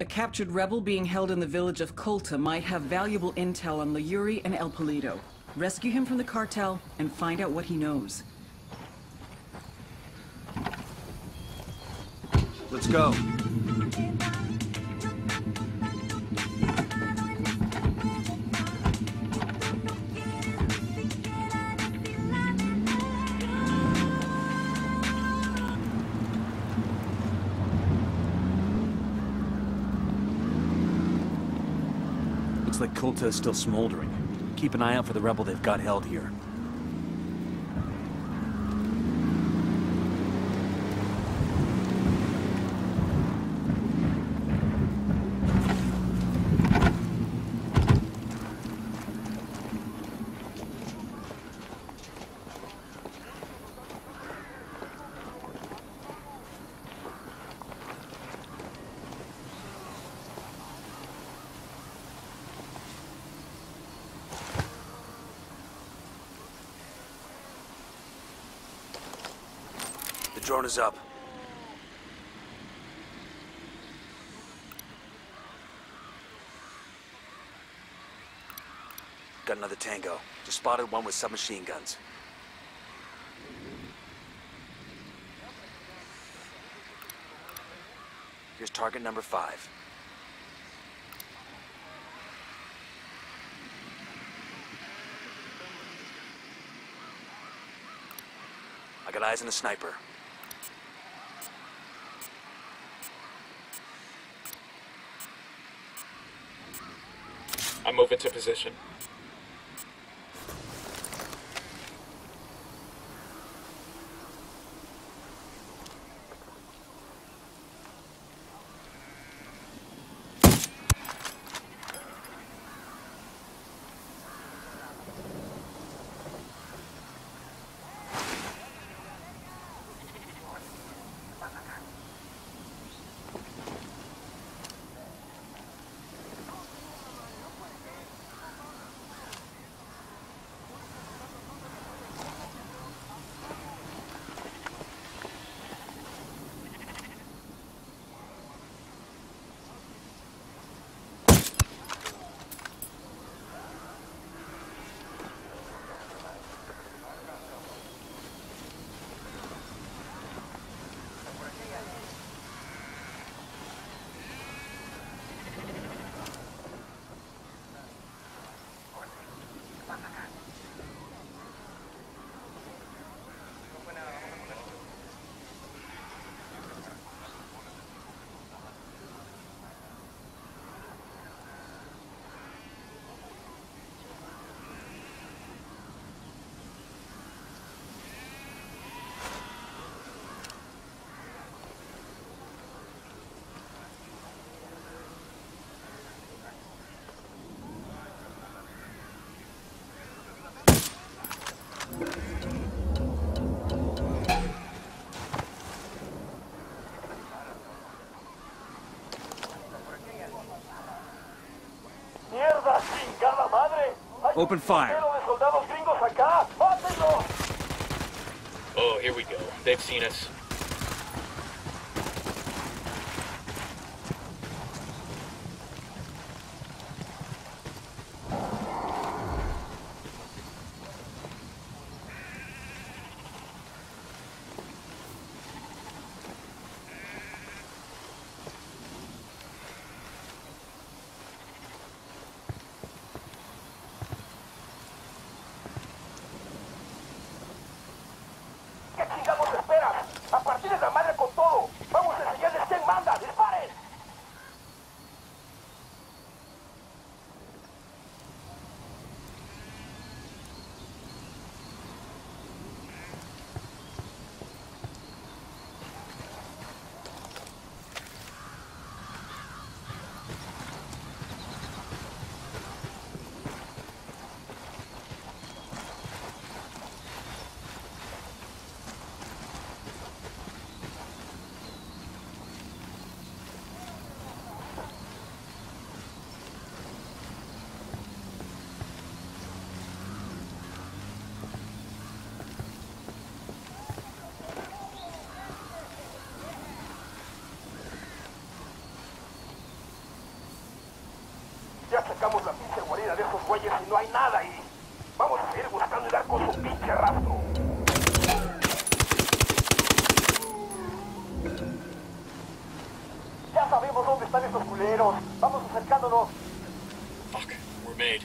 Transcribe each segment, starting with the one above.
A captured rebel being held in the village of Colta might have valuable intel on Layuri and El Polito. Rescue him from the cartel and find out what he knows. Let's go. Looks like Colta is still smoldering. Keep an eye out for the rebel they've got held here. The drone is up. Got another tango. Just spotted one with submachine guns. Here's target number 5. I got eyes on a sniper. I'm moving to position. Open fire. Oh, here we go. They've seen us. esos güeyes y no hay nada ahí. Vamos a seguir buscando y dar con su pinche rastro. Ya sabemos dónde están esos culeros. Vamos acercándonos. Fuck, we're made.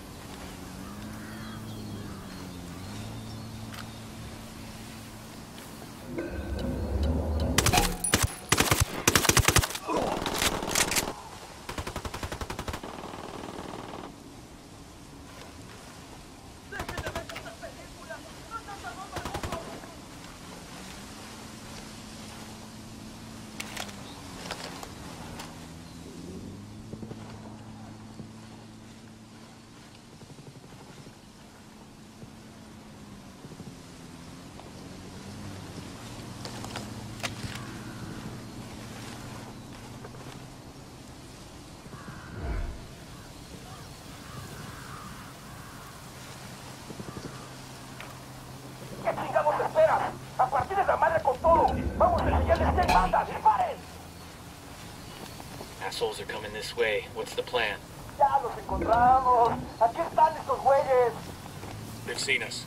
¿Qué chingados esperas? A partir de la madre con todo. Vamos a enseñarles qué manda. ¡Disparen! Assholes are coming this way. What's the plan? Ya los encontramos. Aquí están estos güeyes. They've seen us.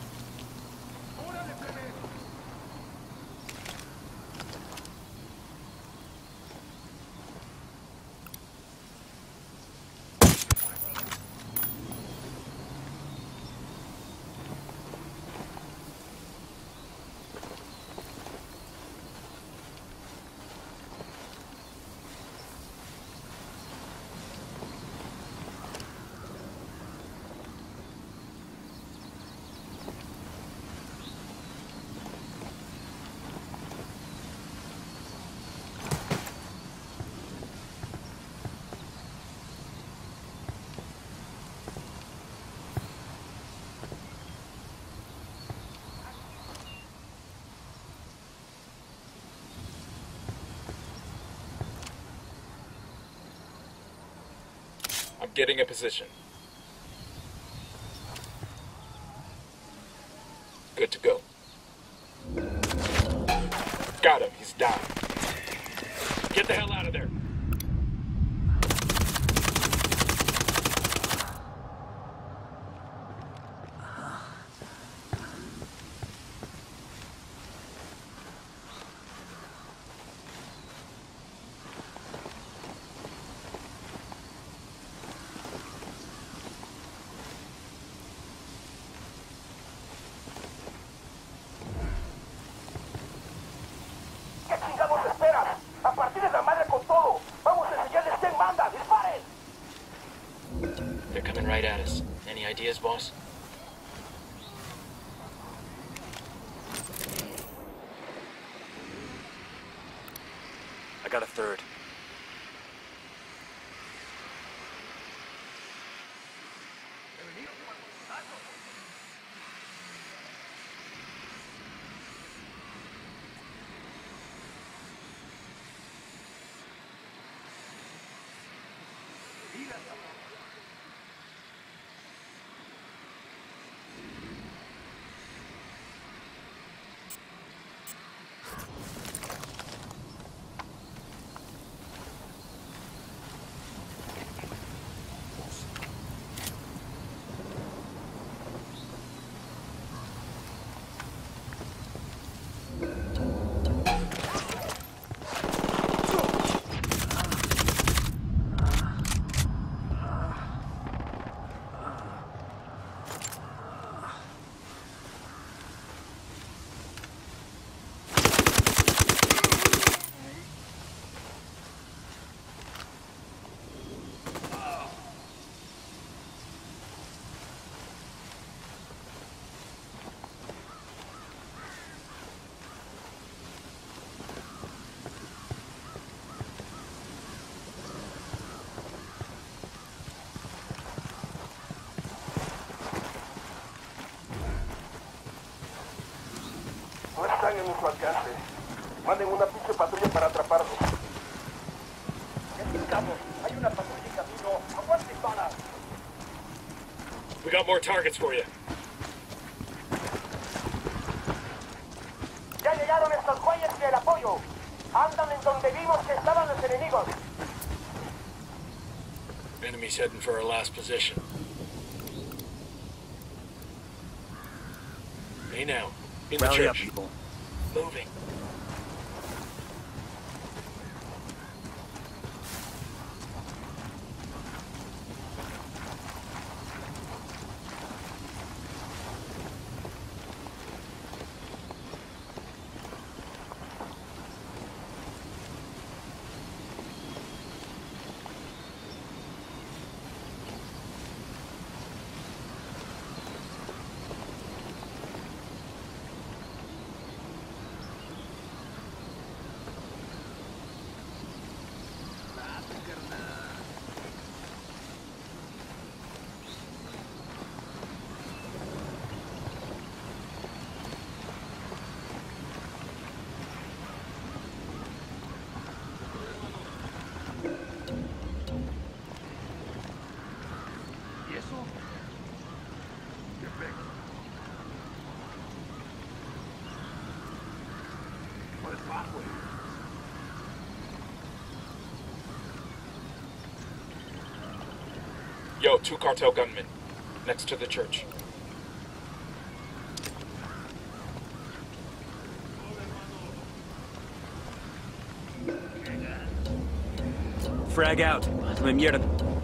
I'm getting a position. Good to go. Got him. He's down. Get the hell out of there. ¿Qué chingados esperas? A partir de la madre con todo. Vamos a enseñarles quién manda. ¡Disparen! They're coming right at us. Any ideas, boss? I got a third. No están en nuestro alcance. Manden una pinche patrulla para atraparlos. Necesitamos. Hay una patrulla en camino. Aguante, balas. We got more targets for you. Ya llegaron estos güeyes y el apoyo. Andan en donde vimos que estaban los enemigos. Enemy's heading for our last position. Hey now. In the Rally up, church. people. Moving. ¿Y eso? ¿Qué pega? Pues va, güey. Yo, 2 cartel gunmen. Next to the church. Frag out. Come mierda.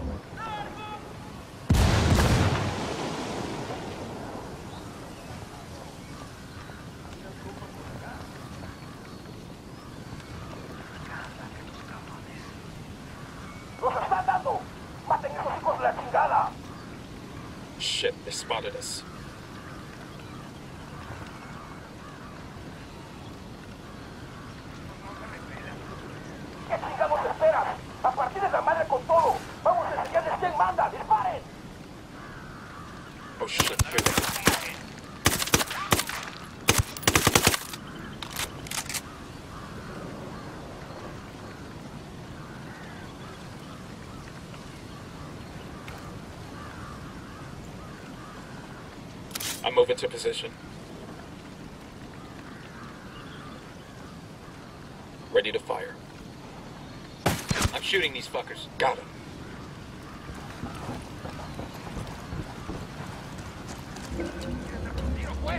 ¡Los están dando! ¡Maten a esos hijos de la chingada! Shit, they spotted us. ¿Qué chingados esperan? ¡A partir de la madre con todo! ¡Vamos a enseñarles quién manda! ¡Disparen! Oh shit, here they go. I'm moving to position. Ready to fire. I'm shooting these fuckers. Got him. ¡Tiro, pues!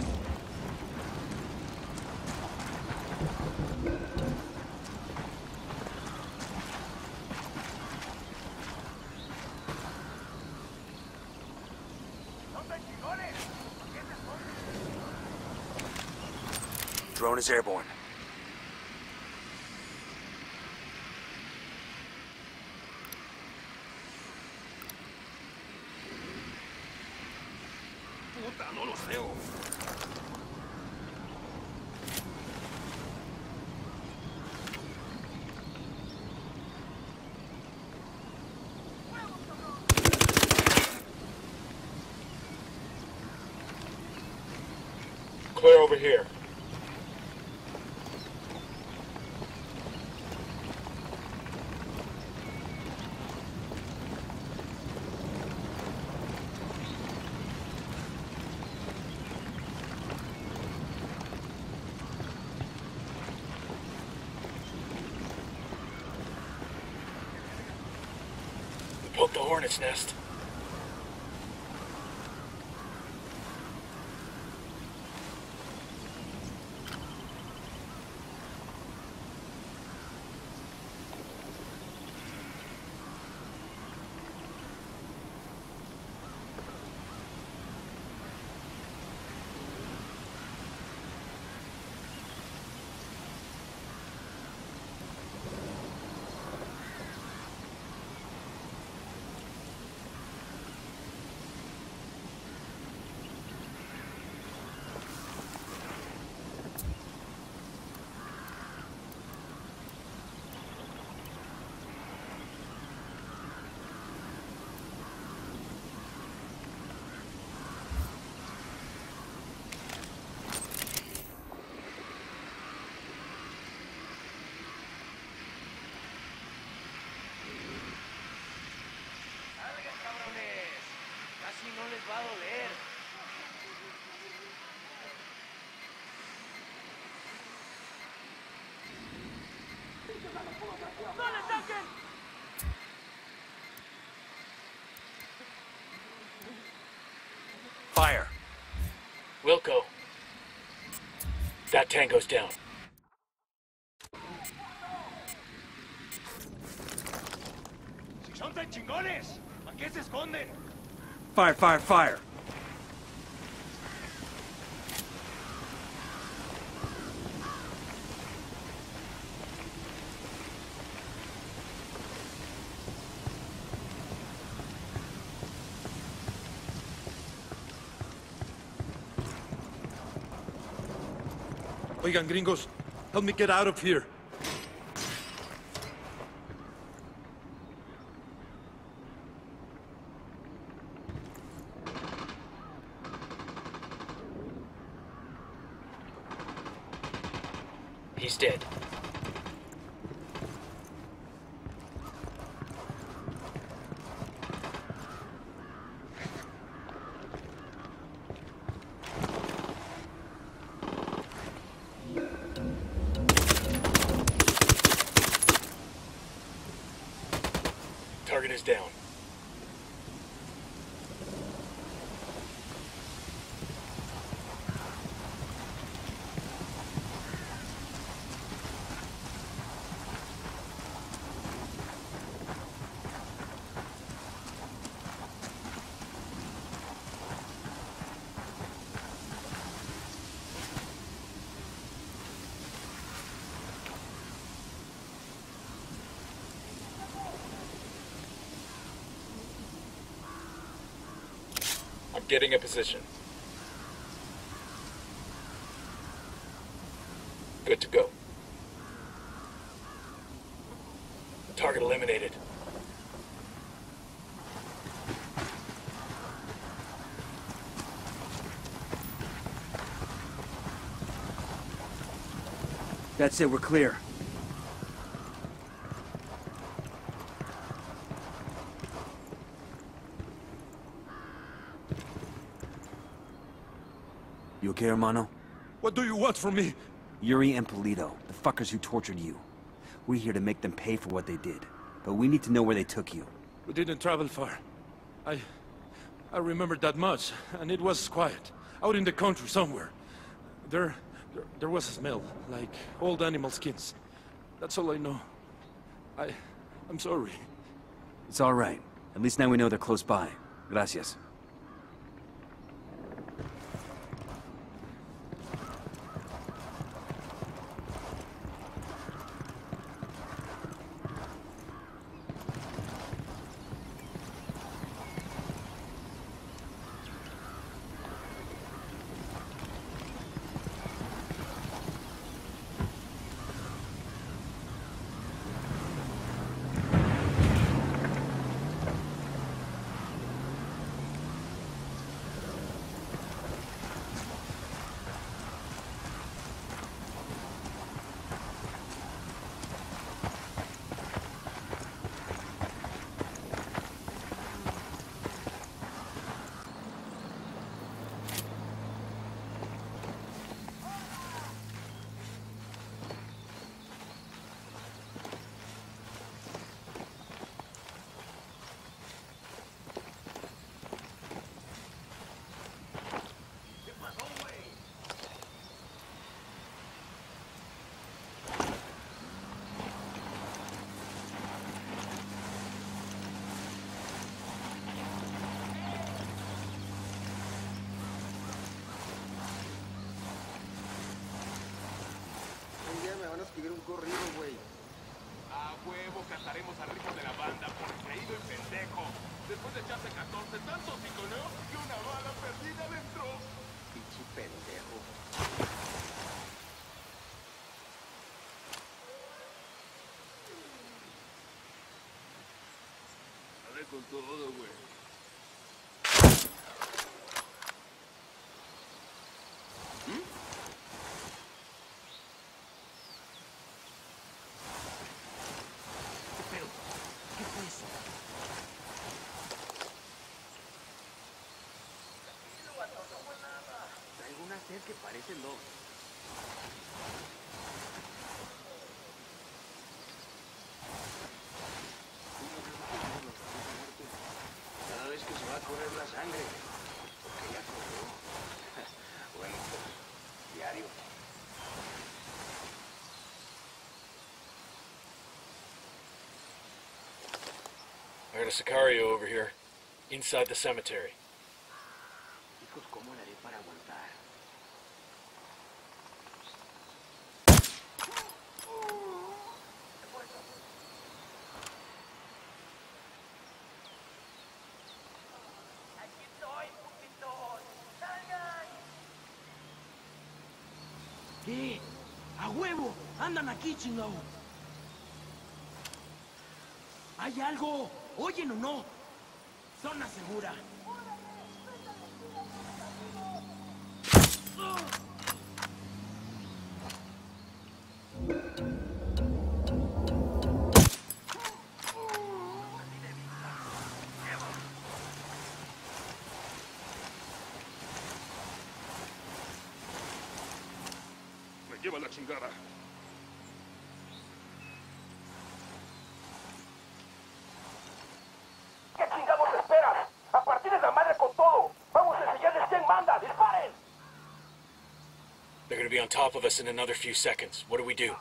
Drone is airborne. ¡Puta, no los veo! Clear over here. Poke the hornet's nest. va a doler. ¡No le saquen! Fire. Wilco, That tango's down. ¡Si son tan chingones! ¿A qué se esconden? Fire, fire, fire! Oigan, gringos, help me get out of here. He's dead. Target is down. I'm getting a position. Good to go. Target eliminated. That's it, we're clear. You okay, hermano? What do you want from me? Yuri and Polito, the fuckers who tortured you. We're here to make them pay for what they did. But we need to know where they took you. We didn't travel far. I remember that much, and it was quiet. Out in the country somewhere. There was a smell, like old animal skins. That's all I know. I'm sorry. It's all right. At least now we know they're close by. Gracias. escribir un corrido, güey. A huevo cantaremos al ritmo de la banda por creído y pendejo. Después de echarse 14 tantos piconeos y una bala perdida dentro. Pinche pendejo. Dale con todo, güey. Que parecen dos. Cada vez que se va a correr la sangre, porque ya corrió. Bueno, pues, diario. Got a Sicario over here, inside the cemetery. Hijos, ¿cómo le haré para aguantar? ¿Qué? ¡A huevo! ¡Andan aquí, chingao! ¡Hay algo! ¿Oyen o no? Zona segura. Me lleva la chingada. ¿Qué chingados esperas? ¡A partir de la madre con todo! ¡Vamos a enseñarles quién manda! ¡Disparen! They're gonna be on top of us in another few seconds. What do we do?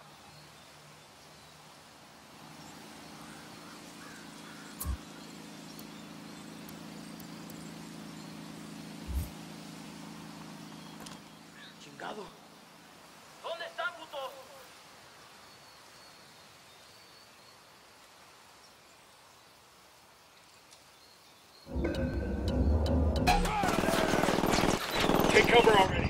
¡Chingado! ¿Dónde están, putos? Take cover already.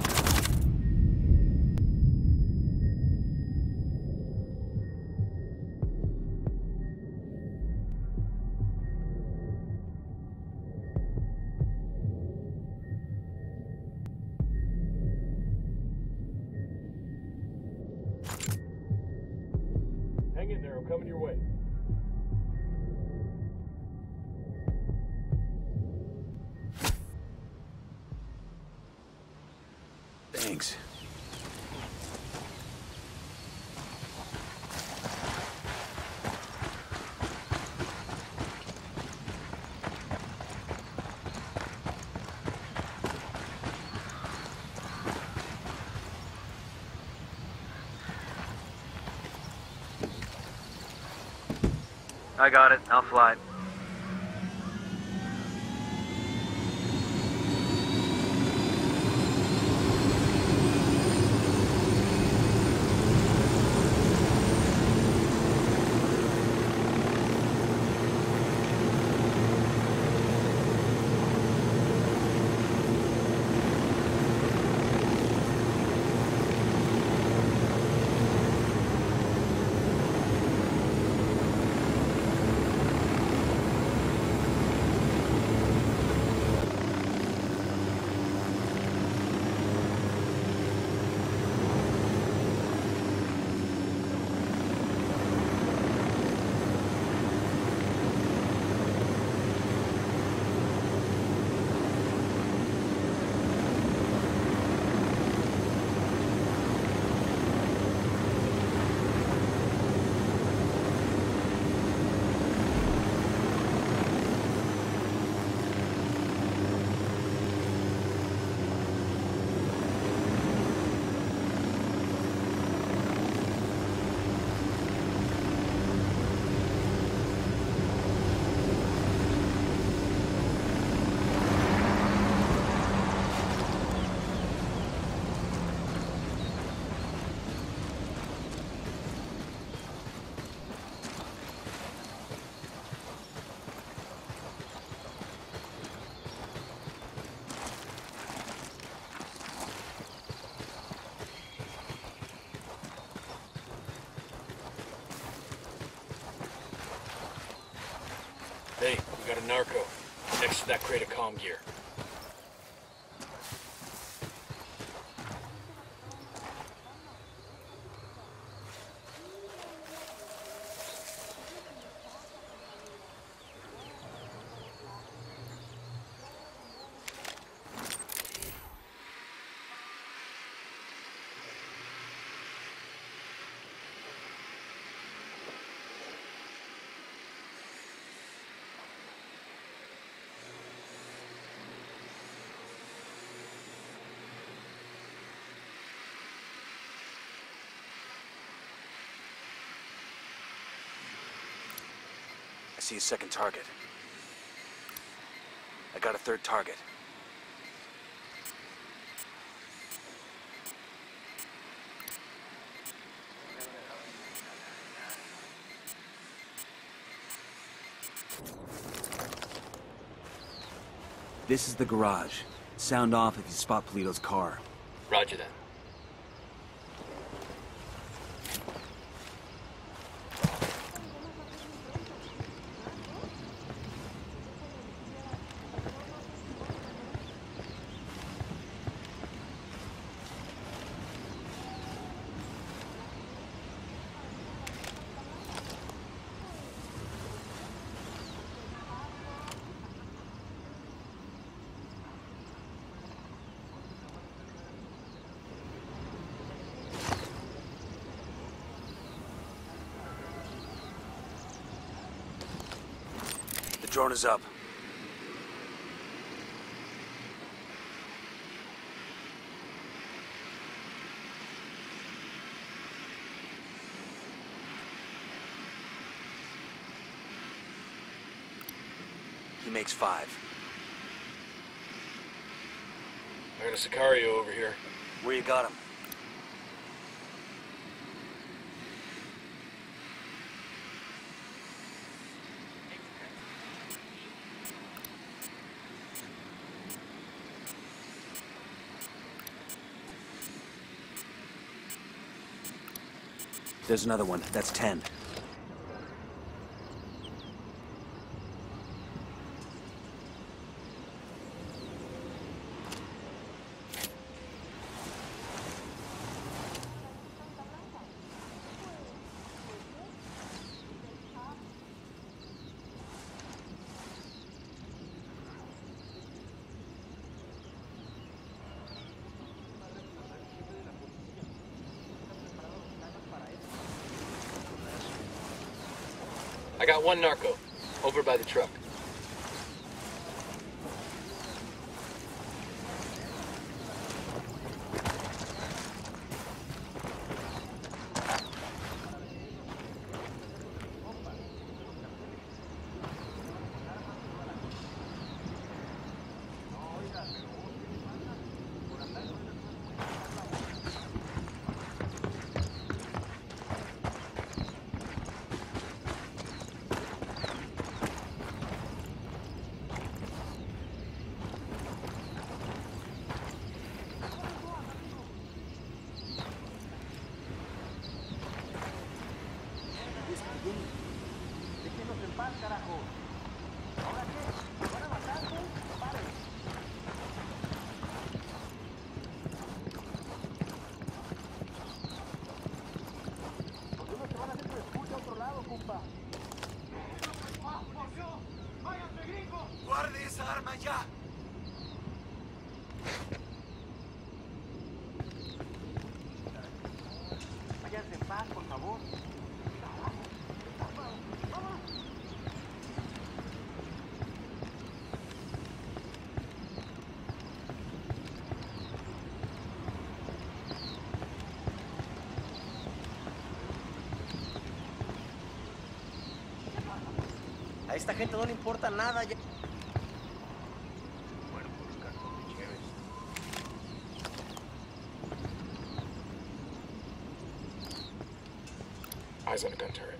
Hang in there, I'm coming your way. Thanks. I got it. I'll fly it. Hey, we got a narco next to that crate of comm gear. see a second target. I got a third target. This is the garage. Sound off if you spot Polito's car. Roger that. The drone is up. He makes 5. I got a Sicario over here. Where you got him? There's another one. That's 10. I got one narco, over by the truck. Déjenos en paz, carajo. ¿Ahora qué? ¿Me van a matar, güey? ¡Paren! Los unos se van a hacer que escuche a otro lado, compa. ¡Ah, por Dios! ¡Váyanse, gringos! ¡Guarde esa arma ya! Váyanse en paz, por favor. A esta gente no le importa nada ya. Bueno, pues cartones chéveres. Eyes on a gun turret.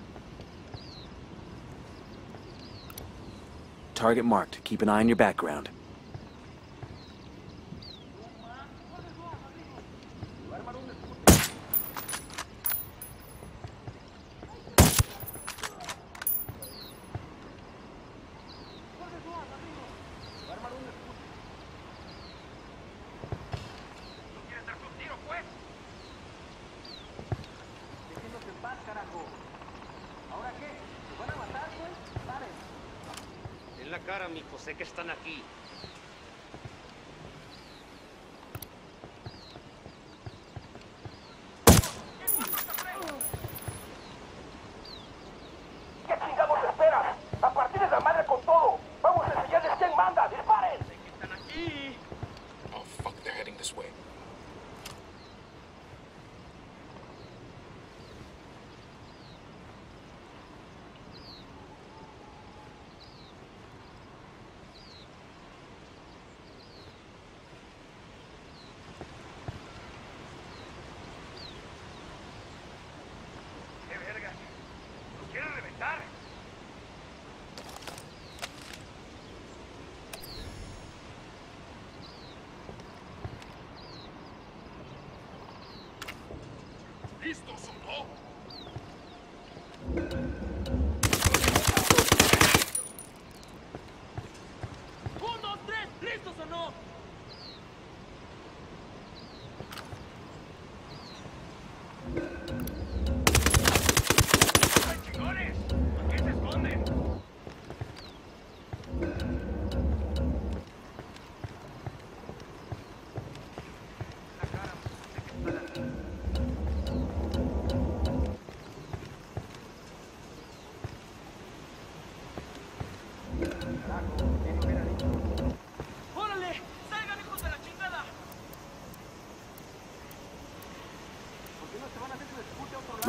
Target marked. Keep an eye on your background. Déjenos en paz, carajo. ¿Ahora qué? ¿Nos van a matar, güey? ¡Paren! En la cara, mijo. Sé que están aquí. ¿Qué chingados esperas? ¡A partir de la madre con todo! ¡Vamos a enseñarles quién manda! ¡Disparen! ¡Sé que están aquí! Oh fuck, they're heading this way.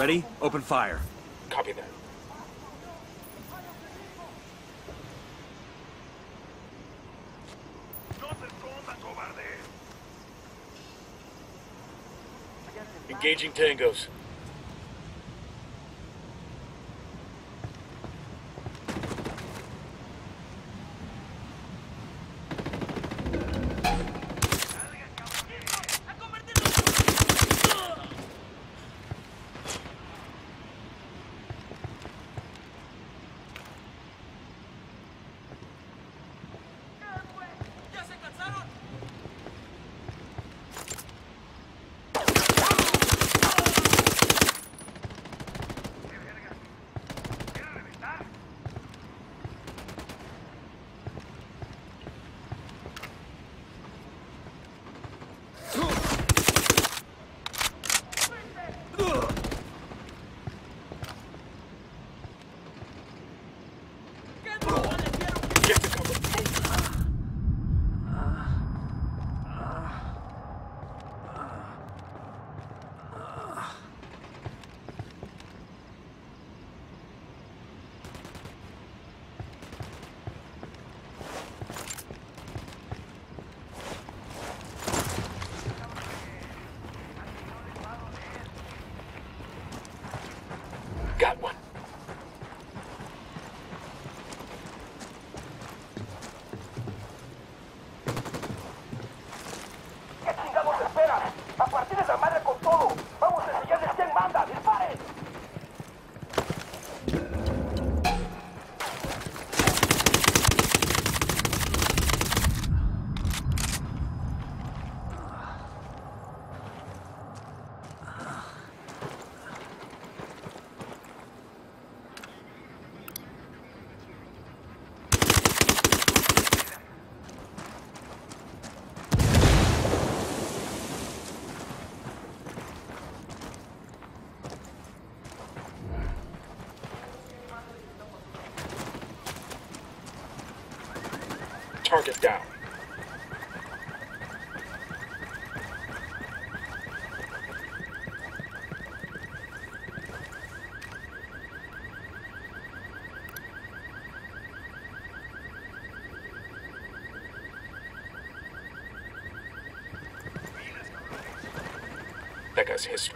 Ready? Open fire. Copy that. Engaging tangos. Get to cover. Got one. ¿Qué chingados esperas? ¡A partir de la madre con todo! ¡Vamos a enseñarles quién manda! ¡Disparen! Target down. That guy's history.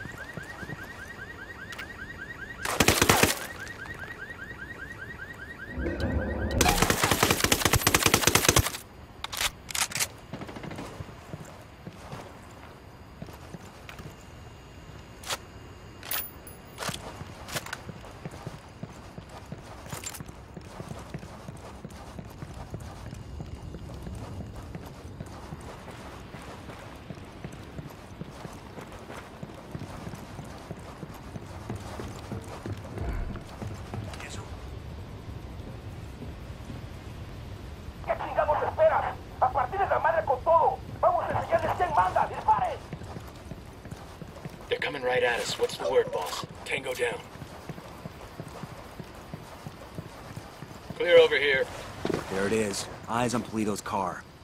¿Qué chingados esperas? ¡A partir de la madre con todo! ¡Vamos a enseñarles quién manda! ¡Disparen! They're coming right at us. What's the word, boss? Tango down. Clear over here. There it is. Eyes on Polito's car.